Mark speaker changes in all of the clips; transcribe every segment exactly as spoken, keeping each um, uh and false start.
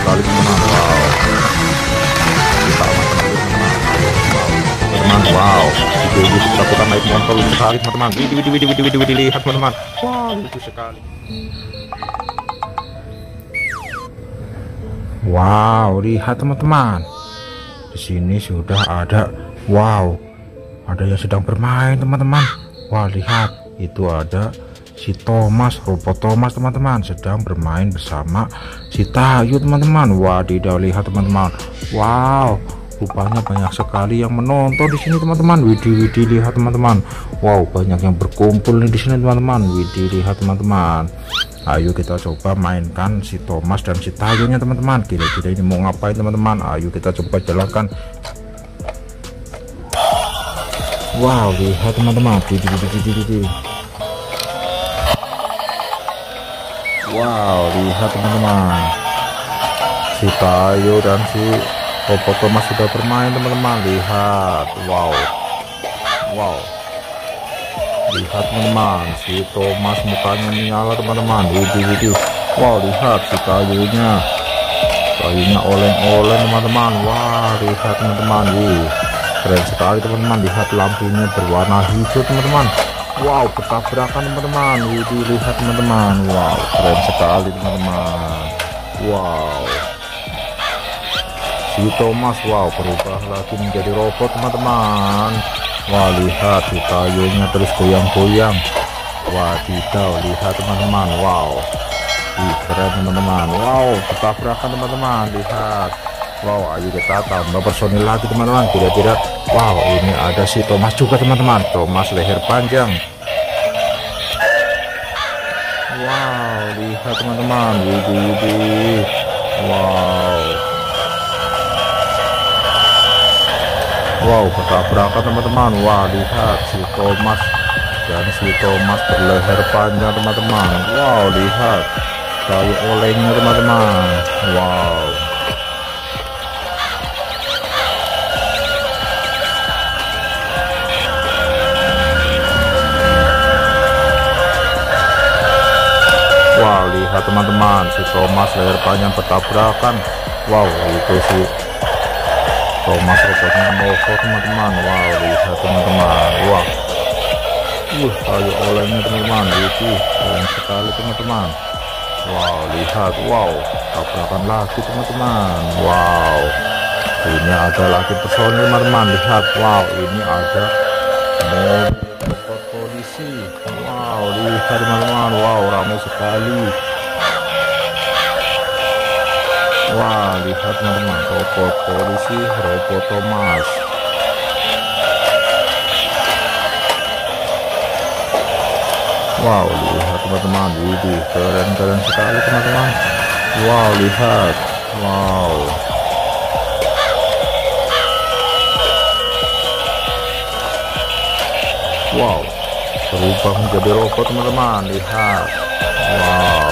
Speaker 1: sekali teman-teman. Wow, kita amankan dulu teman-teman. Teman-teman, wow, video ini kita naik motor lucu sekali teman-teman. Widih, widih, widih, widih, widih, widih, lihat teman-teman. Wow, lucu sekali. Wow, lihat teman-teman. Di sini sudah ada, wow, ada yang sedang bermain teman-teman. Wah, lihat, itu ada si Thomas, robot Thomas teman-teman, sedang bermain bersama si Tayo teman-teman. Wadidaw, lihat teman-teman. Wow, rupanya banyak sekali yang menonton di sini teman-teman. Widih, widih, lihat teman-teman. Wow, banyak yang berkumpul nih di sini teman-teman. Widih, lihat teman-teman. Ayo kita coba mainkan si Thomas dan si Tayo nya teman-teman. Kira-kira ini mau ngapain teman-teman? Ayo kita coba jalankan. Wow, lihat teman-teman. Wow, lihat teman-teman. Si Tayo dan si robot Thomas sudah bermain teman-teman. Lihat, wow, wow. Lihat teman-teman, si Thomas mukanya menyala teman-teman. Widih, widih. Wow, lihat si Tayonya. Tayonya oleng-oleng teman-teman. Wah, lihat teman-teman. Wih, keren sekali teman-teman. Lihat lampunya berwarna hijau teman-teman. Wow, bertabrakan teman-teman. Widih, lihat teman-teman. Wow, keren sekali teman-teman. Wow, si Thomas, wow, berubah lagi menjadi robot teman-teman. Wah, lihat si Tayonya terus goyang-goyang. Wadidaw, lihat teman-teman. Wow, ih, keren teman-teman. Wow, bertabrakan teman-teman. Lihat. Wow, ayo kita tambah personil lagi teman-teman. Kira-kira, wow, ini ada si Thomas juga teman-teman. Thomas leher panjang. Wow, lihat teman-teman. Widih, widih. Wow, wow, bertabrakan teman-teman. Wah, lihat si Thomas dan si Thomas berleher panjang teman-teman. Wow, lihat Tayo olengnya teman-teman. Wow, wow, lihat teman-teman, si Thomas leher panjang bertabrakan. Wow, itu si Thomas robotnya Novo teman-teman. Wow, lihat teman-teman. Wah, uh, Tayo olengnya teman-teman. Itu oleng sekali teman-teman. Wow, lihat. Wow, tabrakan lagi teman-teman. Wow, ini ada lagi personil teman-teman. Lihat, wow, ini ada mobil robot polisi. Wow, lihat teman-teman. Wow, ramai sekali. Wah, lihat teman-teman, robot polisi, robot Thomas. Wow, lihat teman-teman. Widih, keren-keren sekali teman-teman. Wow, lihat. Wow, wow, berubah menjadi robot teman-teman. Lihat. Wow,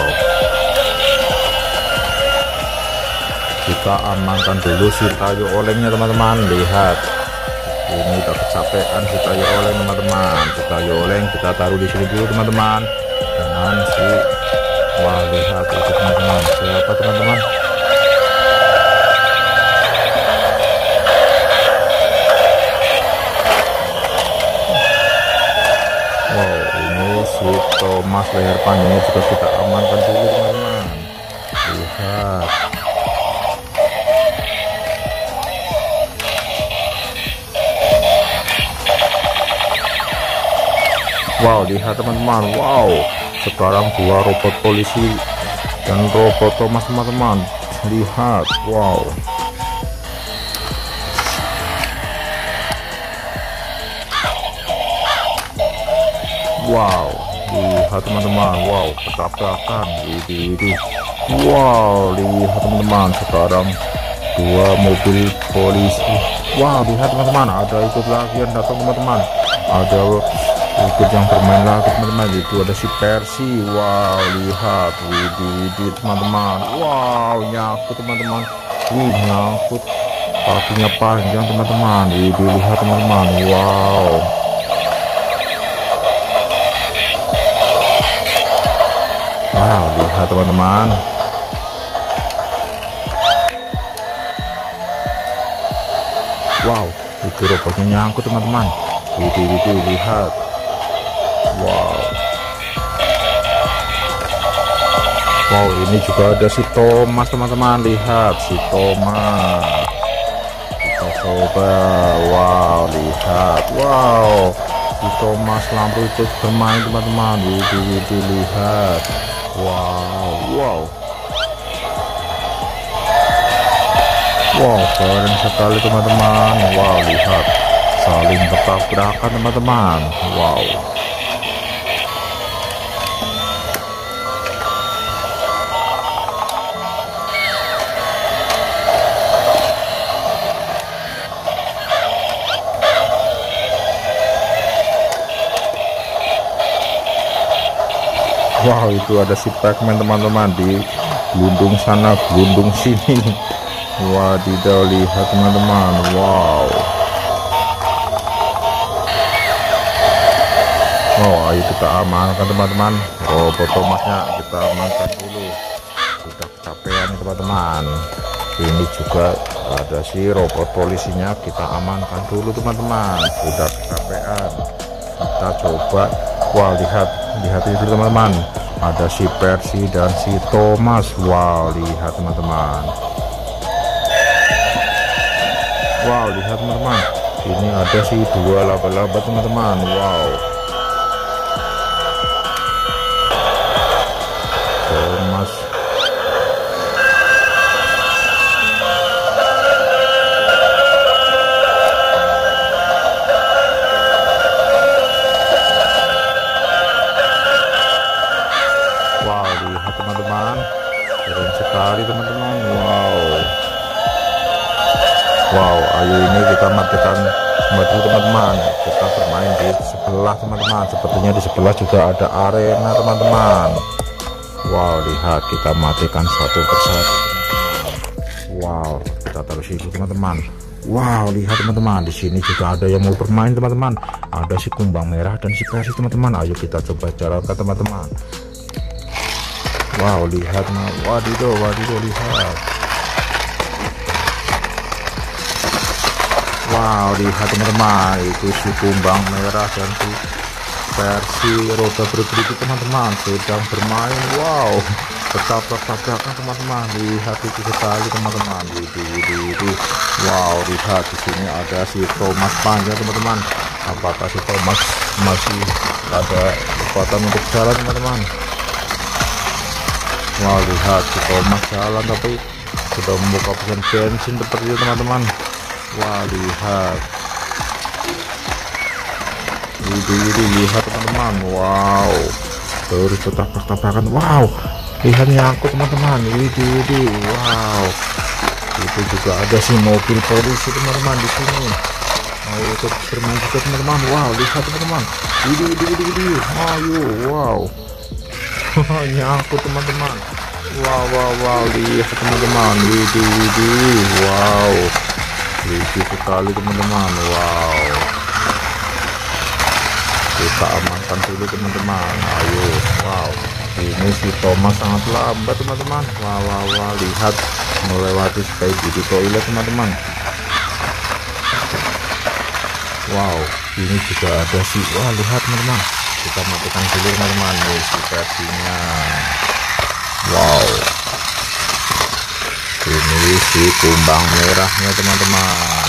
Speaker 1: kita amankan dulu si Tayo olengnya teman-teman. Lihat, ini udah kecapean si Tayo oleng teman-teman. Si Tayo oleng kita taruh di sini dulu teman-teman. Dengan si, wah, lihat itu teman-teman. Siapa teman-teman? Wow, ini si Thomas leher panjangnya juga kita amankan dulu teman-teman. Lihat. Wow, lihat teman-teman. Wow, sekarang dua robot polisi dan robot Thomas teman-teman. Lihat, wow. Wow, lihat teman-teman. Wow, bertabrakan. Widih, widih. Wow, lihat teman-teman. Sekarang dua mobil polisi. Wow, lihat teman-teman. Ada ikut lagi yang datang teman-teman. Ada ikut yang bermain lagi teman-teman. Itu ada si Persi. Wow, lihat. Widih, widih teman-teman. Wow, nyangkut teman-teman. Wih, nyangkut, kakinya panjang teman-teman. Widih, lihat teman-teman. Wow, wow, lihat teman-teman. Wow, itu robotnya nyangkut teman-teman. Widih, widih, lihat. Wow. Wow, ini juga ada si Thomas teman-teman. Lihat si Thomas. Kita coba. Wow, lihat. Wow, si Thomas lampu itu bermain teman-teman. Widih, widih, lihat. Wow, wow. Wow, keren sekali teman-teman. Wow, lihat, saling bertabrakan teman-teman. Wow. Wow, itu ada si Pac-Man teman-teman di gelundung sana, gelundung sini. Wadidaw, lihat teman-teman. Wow. Wow, ayo kita amankan teman-teman. Robot Thomasnya kita amankan dulu. Sudah kecapean teman-teman. Ini juga ada si robot polisinya, kita amankan dulu teman-teman. Sudah kecapean. Kita coba. Wow, lihat, lihat itu teman-teman. Ada si Percy dan si Thomas. Wow, lihat teman-teman. Wow, lihat teman-teman, ini ada si dua laba-laba teman-teman. Wow, Thomas. Wow, lihat teman-teman, keren sekali teman-teman. Wow. Wow, ayo ini kita matikan semua dulu teman-teman. Kita bermain di sebelah teman-teman. Sepertinya di sebelah juga ada arena teman-teman. Wow, lihat, kita matikan satu persatu. Wow, kita taruh situ teman-teman. Wow, lihat teman-teman, di sini juga ada yang mau bermain teman-teman. Ada si kumbang merah dan si Percy teman-teman. Ayo kita coba jalankan teman-teman. Wow, lihat, wadidaw, wadidaw, lihat. Wow, lihat teman-teman, itu si kumbang merah dan si Percy roda bergerigi teman-teman sedang bermain. Wow, bertabrak-tabrakan teman-teman. Lihat itu sekali teman-teman. Widih, widih, widih. Wow, lihat di sini ada si Thomas panjang teman-teman. Apakah si Thomas masih ada kekuatan untuk jalan teman-teman? Wow, lihat si Thomas jalan tapi sudah membuka pesan bensin seperti itu teman-teman. Wah, lihat. Widih, widih, lihat teman-teman. Wow, terus bertabrak-tabrakan. Wow, lihat nyangkut teman-teman. Widih, widih. Wow, itu juga ada si mobil polisi teman-teman di sini. Mau ikut bermain juga teman-teman. Wow, lihat teman-teman. Widih, widih, widih, widih. Ayo, wow. Nyangkut teman-teman. Wow, wow, wow, lihat teman-teman. Widih, widih. Wow, lucu sekali teman-teman. Wow, kita amankan dulu teman-teman. Ayo. Wow, ini si Thomas sangat lambat teman-teman. Wow, wow, wow, lihat melewati space di toilet teman-teman. Wow, ini juga ada si, wah, lihat teman-teman, kita matikan dulu teman-teman. Nih si versinya. Wow, ini si kumbang merahnya teman-teman.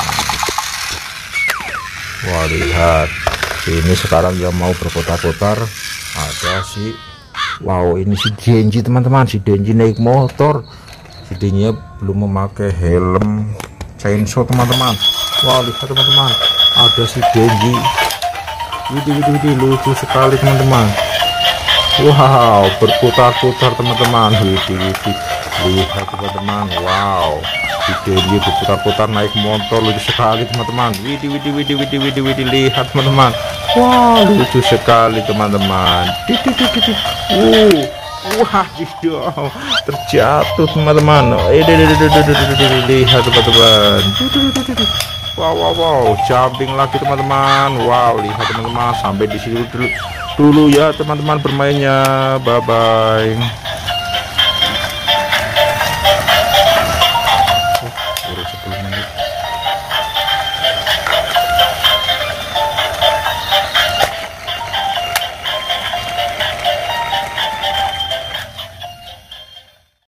Speaker 1: Wah, lihat, ini sekarang yang mau berputar-putar ada si, wow, ini si Denji teman-teman. Si Denji naik motor. Si Denji belum memakai helm chainsaw teman-teman. Wow, lihat teman-teman, ada si Denji. Widih, widih, widih, lucu sekali teman-teman. Wow, berputar-putar teman-teman. Widih, widih, lihat teman-teman. Wow, si Denji berputar-putar naik motor, lucu sekali teman-teman. Widih, widih, widih, widih, widih, widih, lihat teman-teman. Wow, lucu sekali teman-teman. Uh, wah, jidong, terjatuh teman-teman. Lihat teman-teman. Wow, wow, wow, jumping lagi teman-teman. Wow, lihat teman-teman, sampai di sini dulu dulu ya teman-teman bermainnya. Bye bye.